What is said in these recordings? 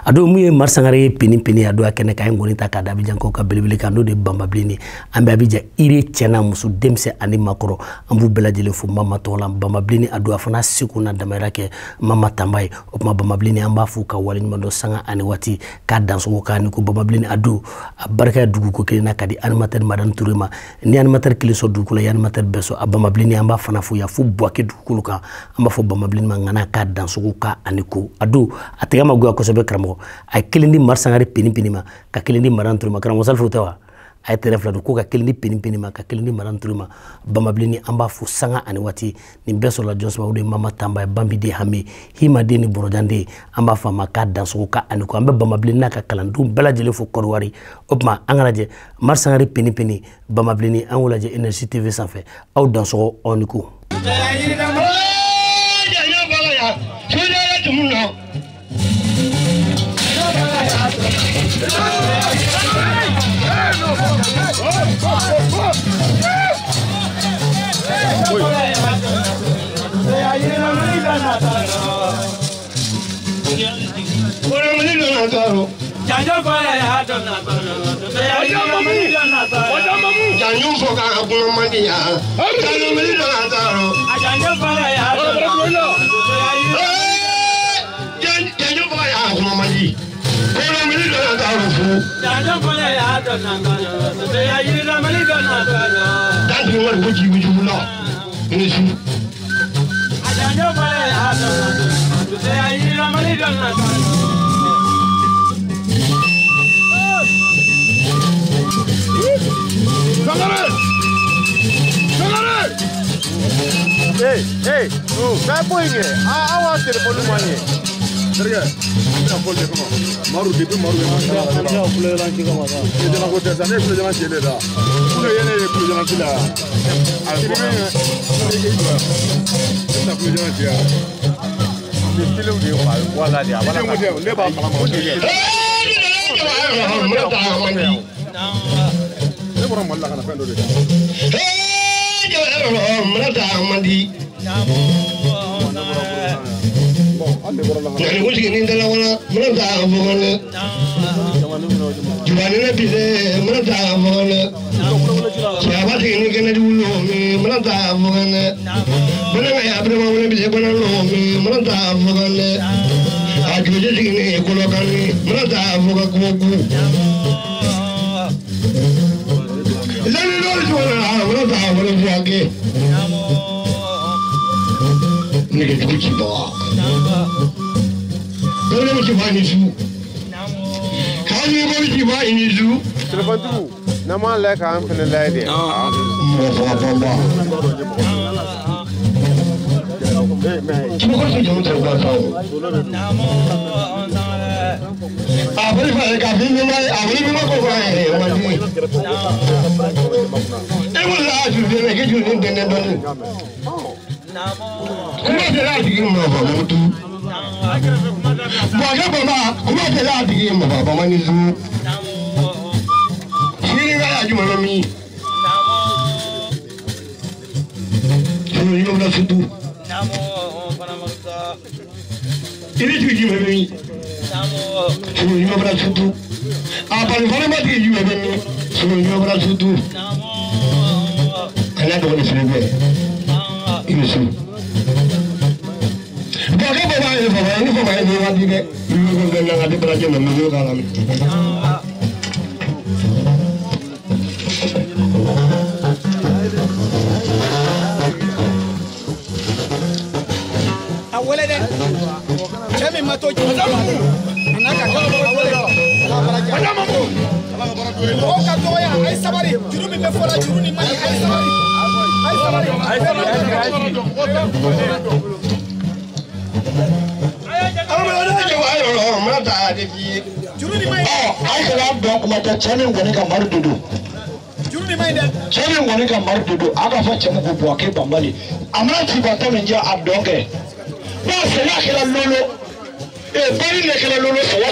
ado mu ye marsangare pini ado akene kay ngoni ta ka dabi janko ka belebele ka no de bamba blini ambe abija ire tiana musu demse ani makoro ambu belajele fu mama tola bamba blini ado afana siku na damara ke mama tambaye opma bamba blini amba fu ka walin mando sanga ani wati ka danso ka ni ko bamba blini ado barka dugu ko kelina kadi animateur madame Tourema ni animateur kiliso dugu la animateur beso bamba blini amba fana fu ya fu boake dugu ka amba fu bamba blini mangana ka danso ka ani ko ado atigama go ko sobe kramo ay kelindi marsangare pini ma ka kelindi madame Tourema kramo salfu tawa ay telefla ko ka kelindi pini ma ka kelindi madame Tourema bamba blini amba fu sanga ani wati ni beso la josba ude mama tamba bambi de hame hima de ni borodande amba fa maka danso ka ani ko ambe bamba blini ka kalandu belajele fu korwari opma angalaje marsangare pini bamba blini angulaje Energy TV sanfé aw danso oniko Hey, no, vai poinge. Awa telefon mani. Serga, ina folde kuma. Maru dipe maru. Anda pule lanchi kuma da. Ye jana ko tesa ne pule jana chele da. Pule yene pule jana chila. Albe. Ina pule jana chila. Ni film ni wala dia. Wala ne ba ma mo dia. Ne bora malla kana fendo de. Nigga, Gucci bar. Don't know what you find in zoo. How do you know what you find in the zoo? Telefon nama like I'm feeling like it.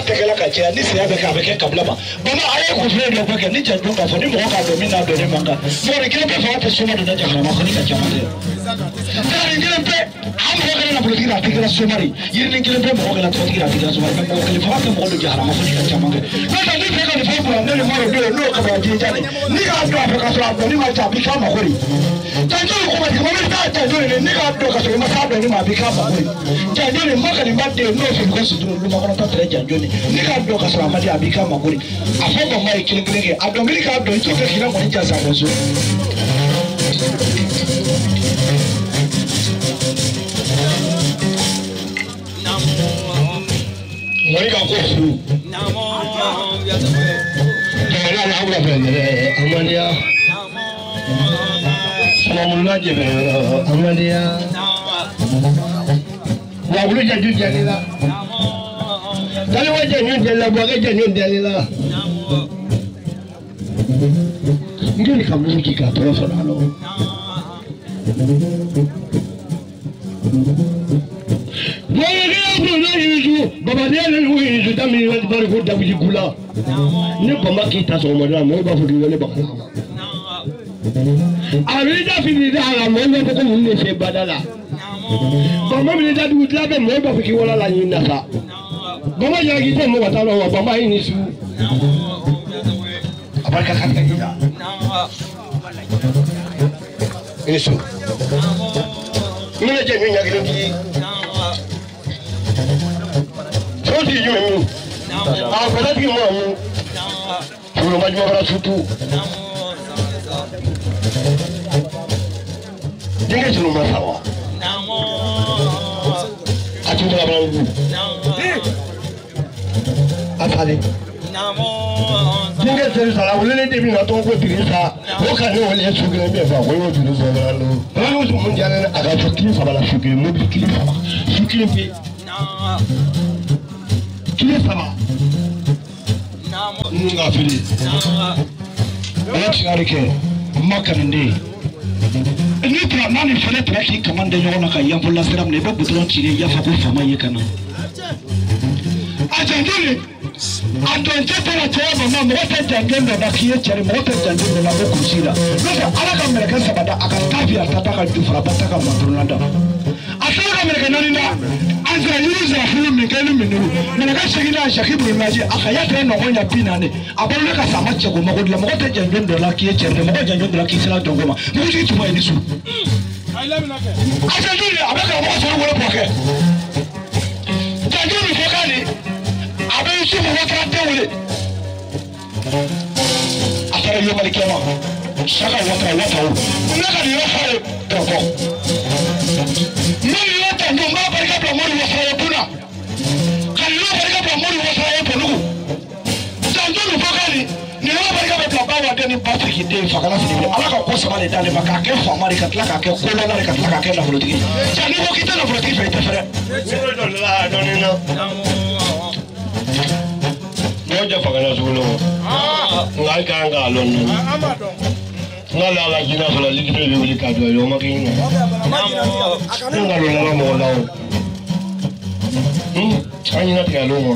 tekela ka cɛ ni saya bɛ kɛ a bɛ kɛ kabila ma bama a ye kunfilɛ dɔ kɛ ni janjo k'a fɔ ni mɔgɔ k'a dɔn min n'a dɔn ne man kan mɔgɔ kelen bɛɛ fɛ aw tɛ soma donna jamana ma kɔni ka caman tɛ nin kelen bɛɛ an mɔgɔ kelen na politiki la a tɛ kɛra somari yirinin kelen bɛɛ mɔgɔ kelen na politiki la a tɛ kɛra somari mɛ mɔgɔ kelen fanga tɛ mɔgɔ don jahara ma kɔni ka caman kɛ n'o tɛ ni fɛ ka nin fɛn bila ne ni maro don n'o kaba jɛ jani ni k'a dɔn a fɛ ka sɔrɔ a dɔnni ma ca a bɛ k'a mako de janjo ni kuma tigɛ mɔbili t'a janjo ni ni k'a dɔn ka sɔrɔ i ma s'a dɔnni ma a bɛ k'a mako de janjo ni ma ka nin ba den n'o fɛ ko situru olu ma kɔnɔ ta tɛrɛ janjo ni ni k'a dɔn ka sɔrɔ a ma di a bɛ k'a mako de a fɔ bama ye kelen kelen kɛ a dɔnkili k'a dɔn i t'o kɛ k'i la kɔni jansa ko so. Mori ka ko furu. Jamana na abu fɛ amadiya. Samamuna jɛbɛ amadiya. Wa wuli jaju jɛli la. Daliwa jɛju jɛli la bɔkɛ jɛju jɛli la. N joli ka musiki k'a tɔgɔ sɔrɔ a la. Babaden dami bari ko dabiji gula ne bamba k'i ta sɔgɔmada mɔgɔw b'a fɔ k'i wele baga a bɛ da fili da la mɔgɔw b'a fɔ ko mun de se bada la bamba min da dugu tila bɛ mɔgɔw b'a fɔ k'i wala la ɲin na sa bamba yɛrɛ k'i tɛ mɔgɔ ta la wa bamba y'i ni su a barika ka kɛ ja i ni su n bɛna jɛ min ɲagili tigi Soti yumu, apela di mamu, pulo maju bara sutu, dinge sunu masawa, atu mula bangu, asali, dinge sunu sala, ulele debi na tongo pirisa, oka ne wale sugile mbefa, wewe pirisa ngalo, ngalo sumu jana aga sukili sabala sugile, mobi sukili sabala, sukili mbi. Kile sama nunga fili eti arike makanande ni tra nani fele tra ki kamande yona ka yambola seram ne ba butron chire ya fa ko fama ye kana ajandule andon tetera twa mama mo ta jangendo da kiye chere mo ta jangendo na ko kusira no ala ka mere kan sabada aka tafia tataka dufra bataka matrunada asaka mere kanani na Anza yuza fulu mikelu minuru. Menaka shakina shakibu imaji akayata no ngonya pinane. Abalo ka sama chego magodla magote janjondo la kiye chende magote janjondo la kisela tongoma. Muji tuma edisu. I love you. Asa dole abaka mo so wole poke. Janjondo fokani. Abe su mo wata tewule. Asara yo malikema. Shaka wata. Unaka ni yofa toko. Mimi yote ndo mbaba kabla mori wasaya puna. Kalilo barika bla mori wasaya punu. Janjondo fokani ni lo barika bla bawa deni Patrick de fakala sini. Alaka ko sama le dale baka ke fama le katla ka ke kola na le katla ka ke na politiki. Jani ko kita na politiki fa itafere. La donino. Moja fakala zulo. Ngai kanga lono. Ngala la jina fala likite le wuli kadwa yo makinga. Ngalo la mo lawo. Anyi na tia longo.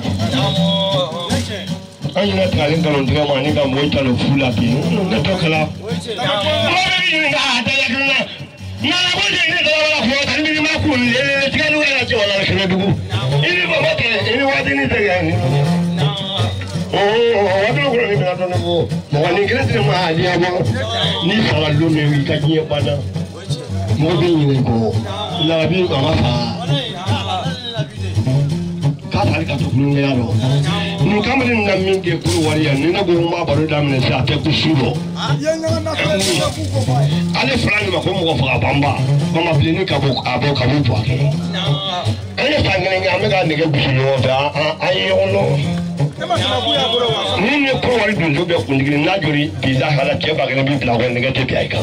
Anyi na tia lenga longa ma ni ga moita lo fula bi. No tokala. Mori ni ga ta ya kana. Na la boje ni ga la fo ta ni ma ku le tia lu ga ti wala kene dugu. Ini ba mate ini wadi ni ta ya ni. Wadu ko ni na to no. Mo ni kire ma dia mo. Ni sala lo me wi ka ji bana. Mo bi ni ko. La bi ko ma fa. Kata ka to kulunga yalo no kamali na minge kuru wariya ni na go ma baro da mene sa te kusubo ale fulani ma ko mo fa bamba mama blini ka bo abo ka bo po ake ale fa ngene nga me ga ne ga bisu yo da ayi ono ni ko wari dun do be ko ngini na jori bi za hala ke ba ga bi bla ko ne ga te bi ai ka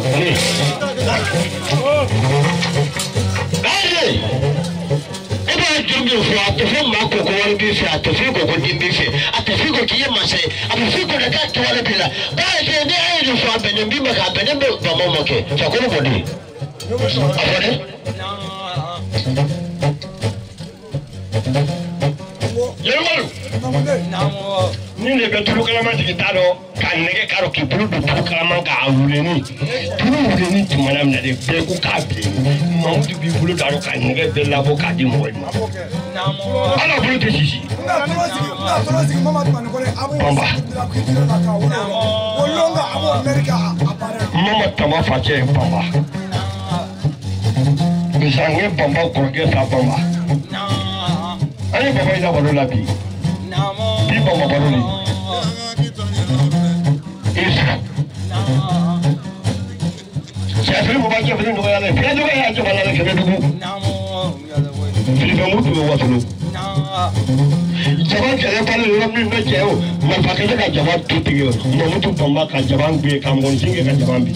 Jogi fo atofo mako ko won bi fi atofo ko din bi fi atofo ko kiye mase atofo ko da to wala bila ba je ne ayi fo abenem bi maka abenem be ba mo moke fa ko ko di afode yero ni ne bɛ tulu kalaman tigi t'a dɔn ka nɛgɛ k'a dɔn k'i bolo don tulu kalaman kan a wuleni tulu wuleni tumana min na de bɛɛ ko k'a bilen Mamudu b'i bolo d'a dɔn ka nɛgɛ bɛɛ labɔ k'a di mɔgɔ ma ala bolo tɛ sisi Bamba Mama tama facɛ ye Bamba misange Bamba kɔrɔkɛ sa Bamba an ye Bamba in labalo la bi Bamba balo ni Sefiri Bamba kɛfiri nɔgɔya la fɛn dɔgɔya jamana la kɛmɛ dugu Filipe Mutu bɛ Wasolo jaba kɛlɛ balo yɔrɔ min bɛ cɛ o marifa kɛlɛ ka jaba tu tigɛ Mamudu Bamba ka jaba gbe ka mɔgɔnifin kɛ ka jaba bi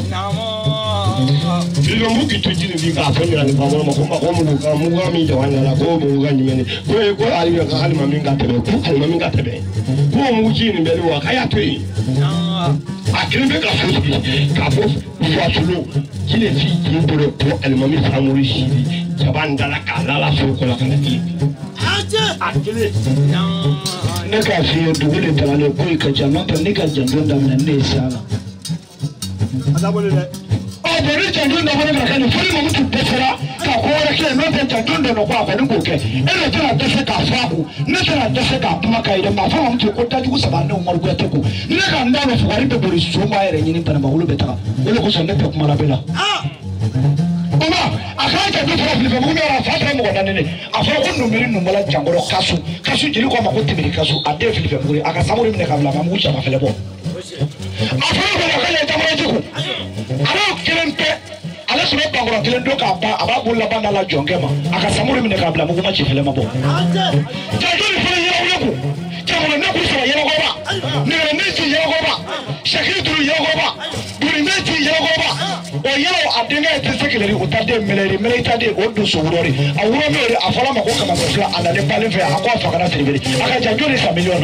Filipe Mutu k'i to jiri bi k'a fɛn jira ni Bamba ma ko mugu ka mugu min jaba nana ko mugu ka ɲimɛni ko hali ka halima min ka tɛmɛ ko halima min ka tɛmɛ ko mugu ci nin bɛ ni wa k'a y'a to yen a kelen bɛ ka so sigi k'a fɔ Wasolo jile fi k'i bolo ko alimami Samori Sidi jaba n dala k'a lala foro kɔnɔ ka na di a kelen ne k'a f'i ye dugu de tagalen ko i ka ca n'o tɛ ne ka janto daminɛ ne ye s'a la a dabɔlen dɛ bon ni janto dabɔlen ka kɛ nin fo ni Mamudu dɛsɛra ka ko wɛrɛ kɛ n'o tɛ janto dɔ ko a kɔni k'o kɛ e de tɛna dɛsɛ k'a fɔ a kun ne tɛna dɛsɛ k'a kuma k'a yɛrɛ ma fɔ Mamudu ko dajugu saba ne Umaru Kuyate ko ne ka n da dɔn fugari bɛ boli so b'a yɛrɛ ɲini Banabawolo bɛ taga o de kosɔn ne tɛ kuma la bɛ la Baba a k'a janto fɔlɔ Filipe Mugu yɔrɔ fa tɛ mɔgɔ naani a fɔra ko numeri numala jankɔrɔ kasu jeli ko a ma ko tɛmɛri kasu a den Filipe Mugu a ka Samori minɛ k'a bila a ma mugu cama fɛlɛ bɔ a fɔra ko ka kɛ jamanajugu a b'o kelen tɛ ale sɔrɔ bankɔrɔ kelen don k'a ban a b'a bolo laban da la jɔnkɛ ma a ka Samori minɛ k'a bila mugu ma ci fɛlɛ ma bɔ janto ni fana yɛlɛw kun jamana ne kun sɔrɔ yɛlɛkɔba nɛgɛ ne ci yɛlɛkɔba sakiri turu yɛlɛkɔba buri ne ci yɛlɛkɔba o yɛlɛw a denkɛ tɛ se kelen o ta den mɛlɛri ta den o don so wurɔri a wurɔ n'o de a fɔra ma ko kɛmɛ fila a nalen balen fɛ a ko a fa kana siribiri a ka janjo de sa miliyɔn na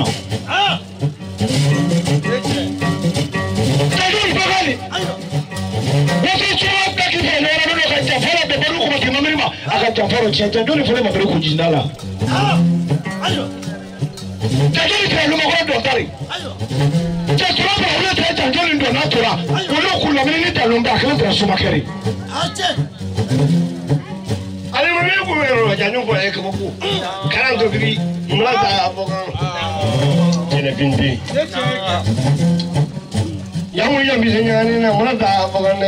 janjo ni bakali woso cogo bɛɛ k'i fɛ ɲɔgɔn na ka janfara bɛɛ balo kuma k'i mamiri ma a ka janfara tiɲɛ janjo ni fɔlɔ mamiri kun jigin la janjo ni tɛrɛ lumakɔrɔ dɔn tari cɛtura fɛ olu tɛ janjo ni dɔn n'a tora olu kun lamini ni talon bɛ a kelen tɛrɛ sumakɛri alimami kun bɛ yɔrɔ janjo fɔ ye kabako kalan to biri mura ta fɔ kan jɛnɛfin den yamu yambi se ɲagani na mura ta fɔ kan dɛ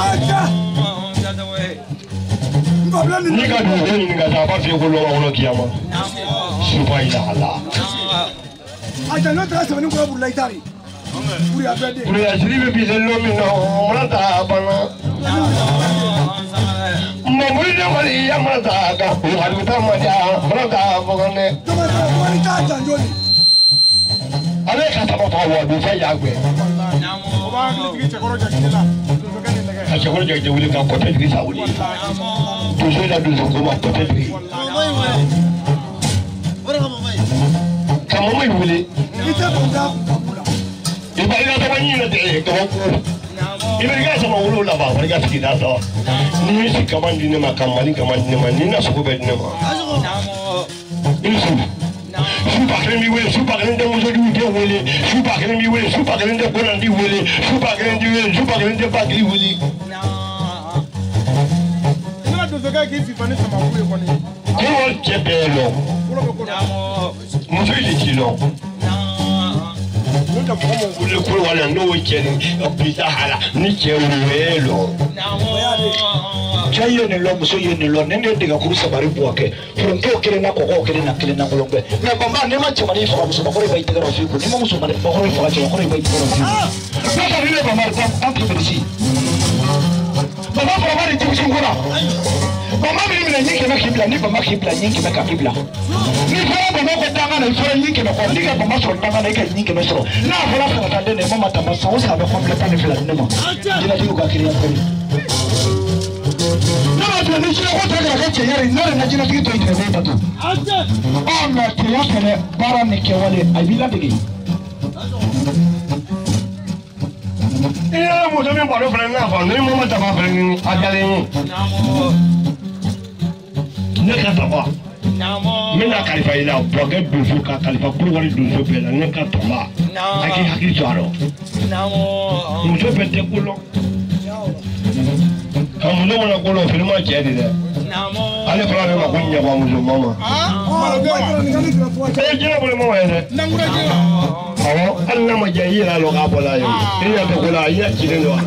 ni ka dugu den ɲininka sa a b'a f'i ye ko lɔgɔ kɔnɔ kiyama sufa yi lahala a janjo tɛ sɛbɛnni kɔrɔ burula i tari Buruyasiri bɛ bisɛ lɔ min na mura ta banna Mamudu de kɔni ya mura ta kan o halimuta ma diya mura ta fɔ kan dɛ ale ka saba fa wa don fɛn y'a gbɛ ka cɛkɔrɔ jɛgɛjɛ wuli ka kɔtɛ jigi sa wuli donso la donso ko ma kɔtɛ jigi ka mɔmɔ in wuli i b'a i ka saba ɲin na tɛ kabako i bɛ i ka saba wolo laban wali ka sigi da sɔrɔ ni min si kama di ne ma ka mali kama di ne ma ni na sogo bɛ di ne ma i su su ba kelen b'i wele su ba kelen tɛ musojugu den wele su ba kelen b'i wele su ba kelen tɛ bonandi wele su ba kelen t'i wele su ba kelen tɛ bagiri wele. kɔrɔ cɛ bɛɛ lɔ muso in de t'i lɔ. n'o tɛ mɔgɔ min wele kolo wale n'o cɛ ni bisa hala ni cɛ wele lɔ. cɛ ye nin lɔ muso ye nin lɔ ne ne dege kuru sabari bɔ kɛ foronto kelen na kɔkɔ kelen na kelen na kolon bɛɛ mɛ Bamba ne ma cɛmanin faga musobakɔrɔ bɛ i tɛgɛ dɔ f'i kun ni ma musobakɔrɔ faga cɛbakɔrɔ bɛ i tɛgɛ dɔ f'i kun. n'a fɔra ne Bamba an tun bɛ si Bamba fɔlɔma de denmisɛn ko la Bamba bɛ minɛ ɲin kɛmɛ k'i bila ni Bamba k'i bila ɲin kɛmɛ ka k'i bila ni fɔra Bamba ko danga na i fɔra ɲin kɛmɛ kɔ n'i ka Bamba sɔrɔ danga na i ka ɲin kɛmɛ sɔrɔ n'a fɔra fagataden na i ma ma tama san o san a bɛ kɔnpilɛ tan ni fila di ne ma jinɛtigiw ka kiriya kɔni. ni sira ko tɛ ka kɛ cɛ yɛrɛ n'a yɛrɛ na jinɛtigi to yen tɛmɛ bato mɛ cɛya fɛnɛ baara ni kɛwale a b'i ladege. i ye muso min baro fana n'a fɔ ni mun ma taba fana ɲini a dalen ye ne ka taba mina kalifa ila boge dufu ka kalifa kulwari dufu bela ne ka toma haki jaro muso bete kulo kamulo mona kulo filma jedi de ale fara ne ma kunya ba muso mama jira bole mama ede awo alla ma jayira lo ka bola yo ina be kula ya jide do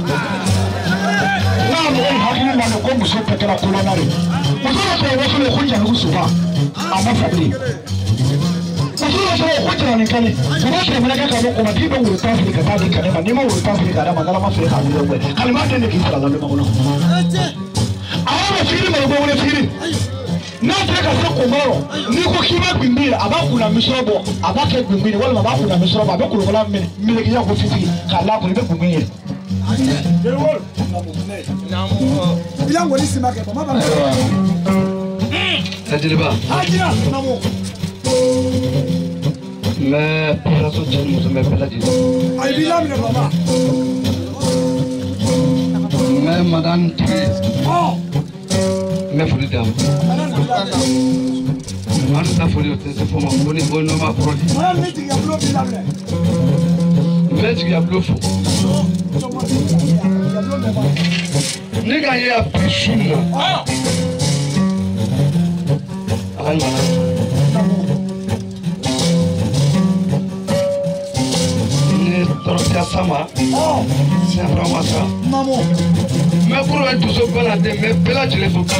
na mo hakili ma ko muso bete la kulo na re muso ko wo ko kunya ko suba ama fabri muso ko kunya ni kale muso ko mena ka ko ma tibe wo ta Afrika ta di kane ma ni ma wo ta Afrika da magala ma Afrika ni lo kalma de ne ki sala la ma ko no awa firi ma ko ne firi na taka sa komoro ni ko kiba gbimbira abakuna misrobo abake gbimbiri wala abakuna misrobo abakuna wala miliki ya ko fifi kala ko be gbimbiri jewol namo ila ngoli simake ba mama tajriba ajira namo me raso chen muso me peladi ay bilam ne baba me madan oh me fulidam manu ta foli ote se foma boni bono ma prodi metti ya blo bilable metti ya blo fo ni ga ya pishuna an mana ni torka sama c'est vraiment ça maman mais pour être tout ce qu'on a dit mais bela je les faut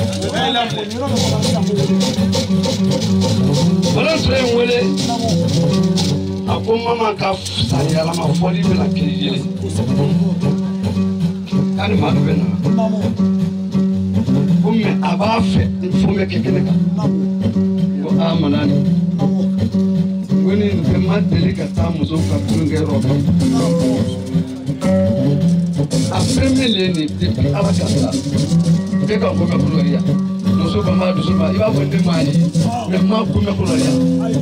voilà c'est wele ako mama ka sari ala ma foli bela kiri ani ma bena comme aba fait il faut me kekene ka ko amanani woni be ma delicata muso ka ngero ka après l'année depuis Alakasa que quand on me gloria nous sommes mal nous sommes il va vendre mali mais moi pour me gloria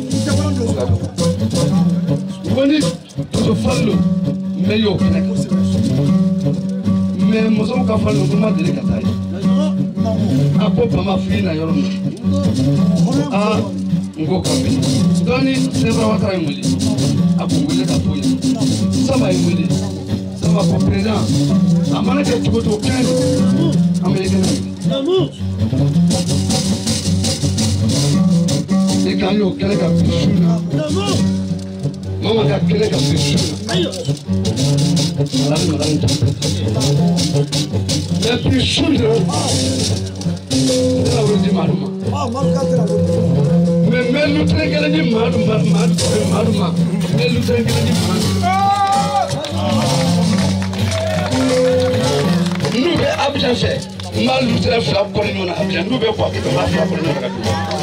woni to fallo mais yo mais nous sommes ka fallo pour ma delicata apo mama fina yoro ah ngo kambi doni sebra wata imuli apo ngule ka foya sama imuli sama ko président amana ke tugo to kan américain e kan yo kele ka pisuna mama ka kele ka pisuna ala mala la pisuna la wodi maruma me lu tengele ni maruma me lu tengele ni maruma nous be Abidjan fait mal lu très fla ko ni na Abidjan nous be ko ke ma fla ko ni na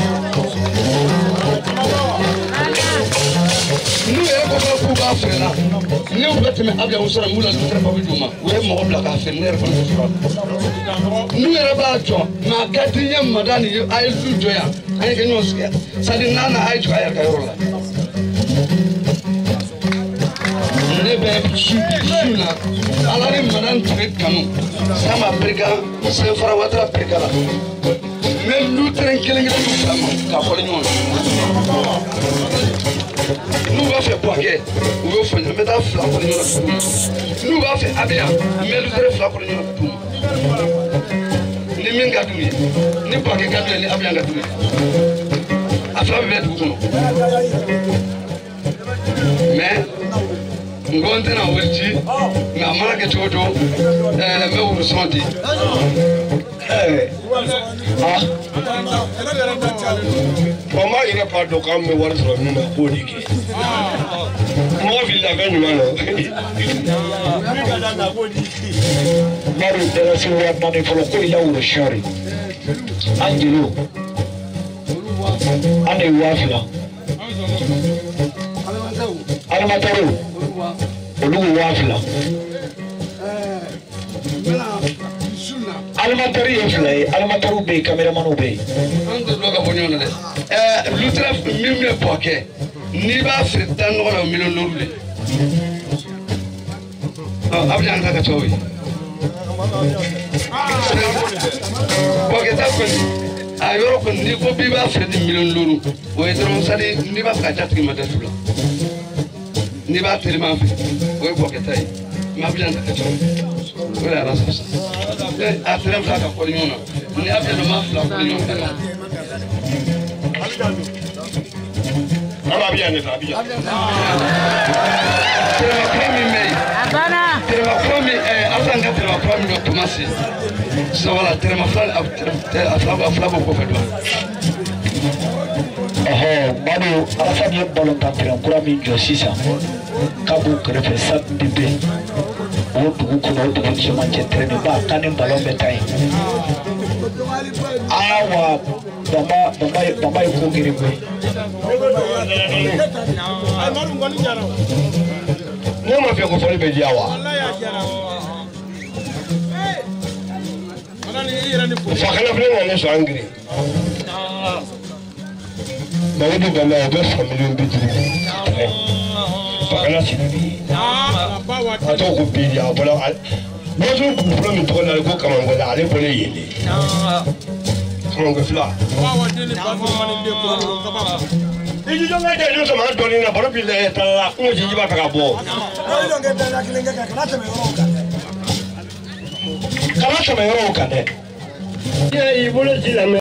nous e ko ko ba fela ni o bete me Abidjan o sara mula lu très fa biduma we mo bla ka fe ner ko nous e ba jo ma ka tinye madani ay lu joya ay ke no sadi nana ay jo ay ka yorola nebe suna alari manan tret kanu sama brega se fara watra brega la même nous tranquille ngi du sama ka ko ñoo nous va faire poiquet ou va faire mettre fla ko ñoo nous va faire abia mais lu tere fla ko ñoo ni min ga dumi ni poiquet ga ni abia ga dumi afla be du ko mais ngonte na wurci na marake todo me wuru sonti Mama il n'est pas de quand me voir sur nous na podiki moi villa gagne mano mari dela si wa tane folo ko ya wuru shari angelo ane wafla Alimataro olugu wafla alimatari yefla alimataru be cameraman be ando doga bonyona de lutra mimme poke ni ba fritan no la million lorule abjan ka chowi poke ta ko Ayo ko ni ko biba fedi million lulu o edron sali ni ba ka jatki madatula ni ba telema fi o ko ketay ma bilan ta to wala rasa atram ta ka ko nyona ni abia ma fla ko nyona Abia ne abia telema premi me abana telema premi afanga telema premi no tomasi so wala telema fla afla ko fedwa Manu alafa ni balon tantra kura min jo sisa kabu krefe sat bibe o dugu ko o dugu so man chetre ne ba kanin balon betai awa baba ko gire ko ne ma fe ko fori be diawa fa kana fere ne so angry Baru bala ada family bidri. Pakala sini. Atau kopi dia, bala. Baru problem itu kan aku kamang bala, ada boleh ini. Kamang kefla. Ini jangan ada yang sama doni na baru bila telah aku jadi bapak kabo. Kalau sama orang kan deh. Ya ibu le sila.